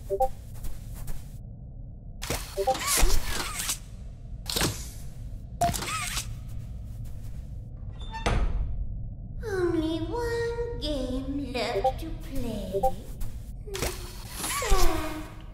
Only one game left to play. Sad.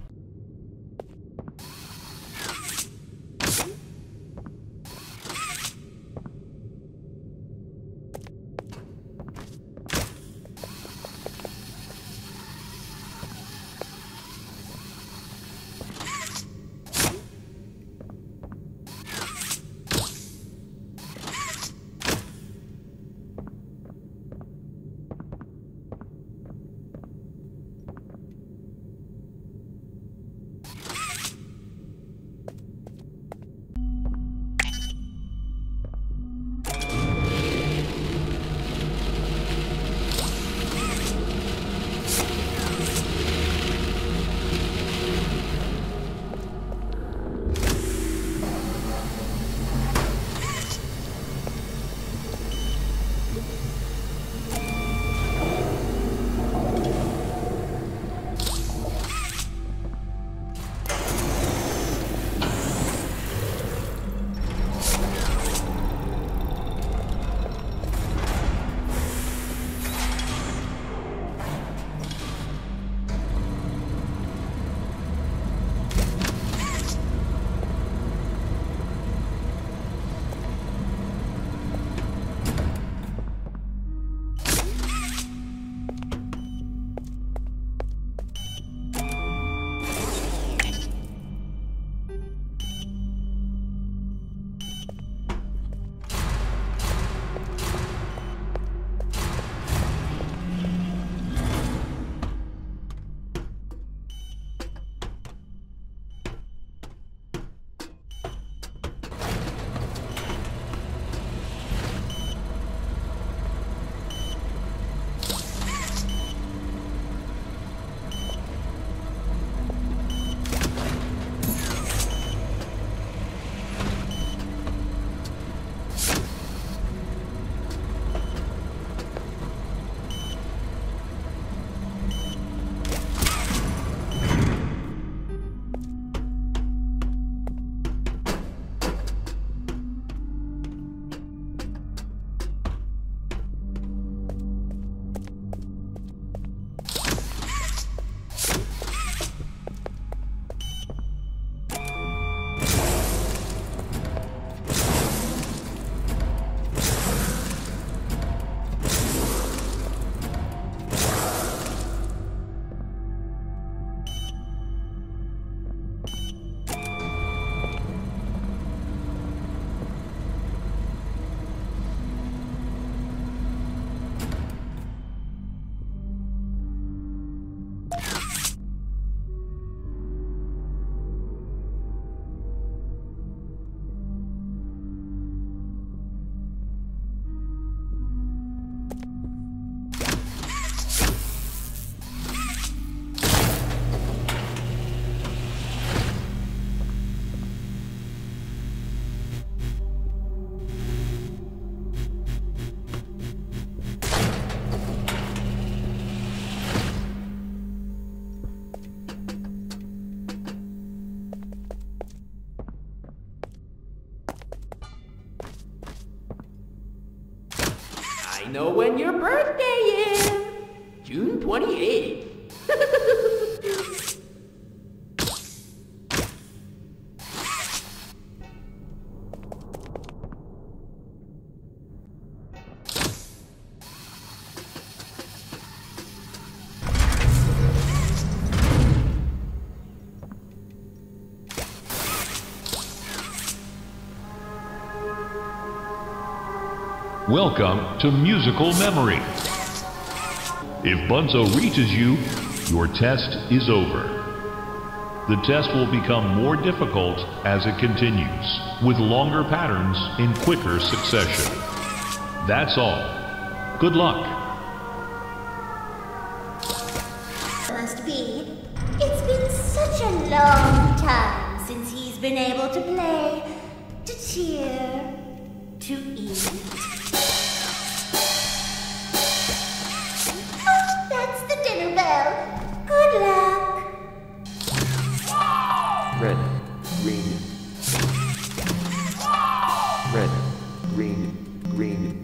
I know when your birthday is. June 28th. Welcome to Musical Memory. If Bunzo reaches you, your test is over. The test will become more difficult as it continues, with longer patterns in quicker succession. That's all. Good luck. Must be. It's been such a long time since he's been able to play, to cheer, to eat. Oh, that's the dinner bell. Good luck. red, green, green,